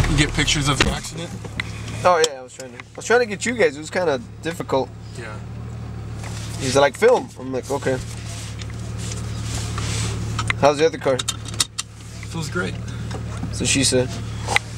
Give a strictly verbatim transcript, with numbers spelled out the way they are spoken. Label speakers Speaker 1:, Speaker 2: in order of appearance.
Speaker 1: get pictures of the accident?
Speaker 2: Oh yeah, I was trying to. I was trying to get you guys. It was kind of difficult.
Speaker 1: Yeah.
Speaker 2: He's like, film. I'm like, okay. How's the other car?
Speaker 1: Feels great.
Speaker 2: So she said.